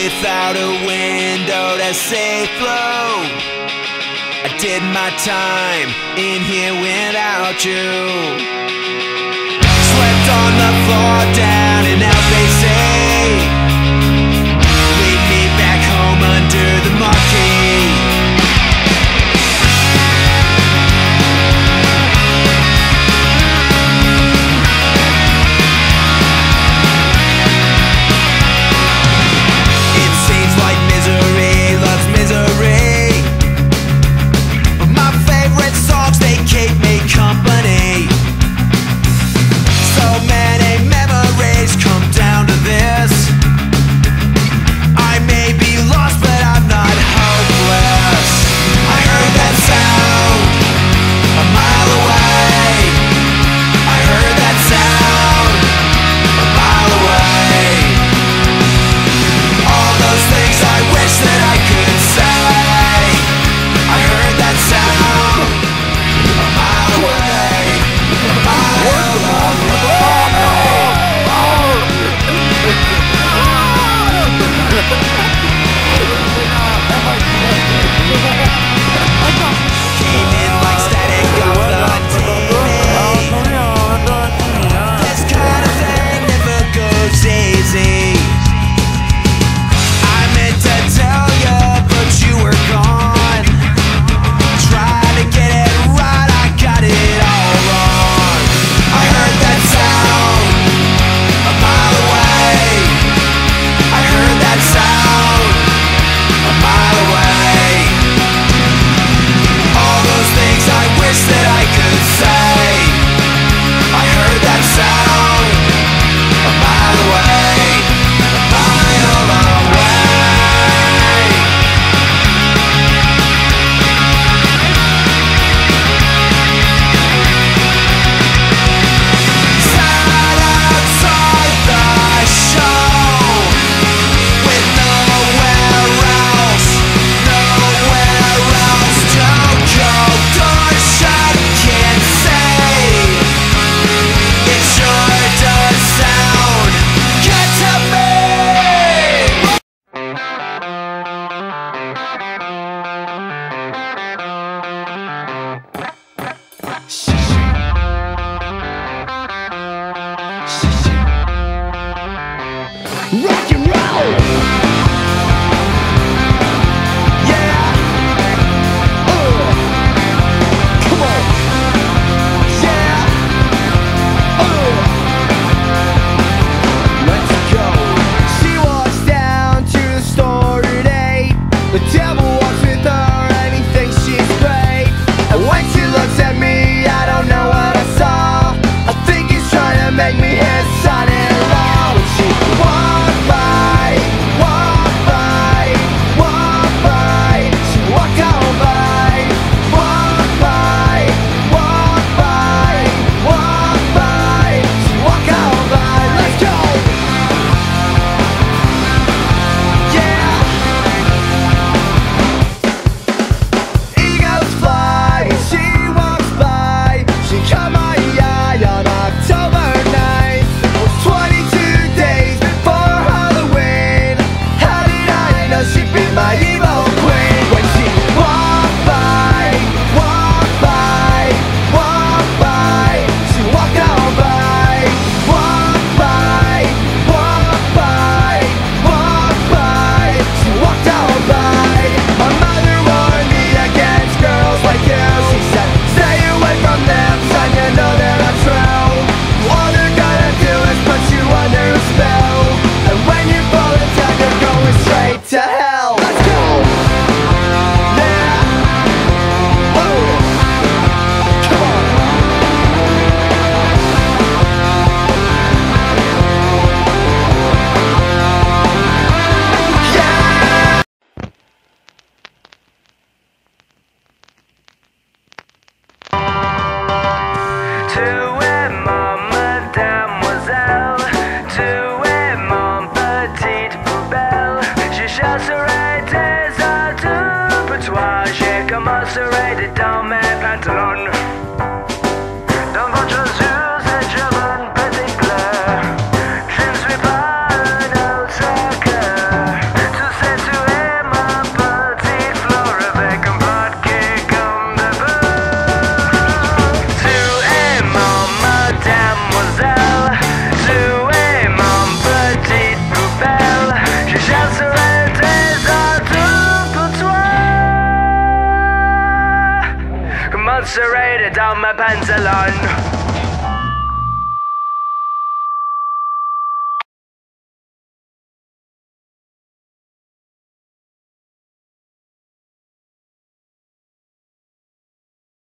without a window to say flow. I did my time in here without you. Slept on the floor down and out they say, leave me back home under the marquee. Rock and roll! Yeah! Come on! Yeah! Let's go! She walks down to the store today. The devil walks with her and he thinks she's great. And when she looks at me, I don't know what I saw. I think he's trying to make me his son-in-law. When she walks by serrated down my pantaloon.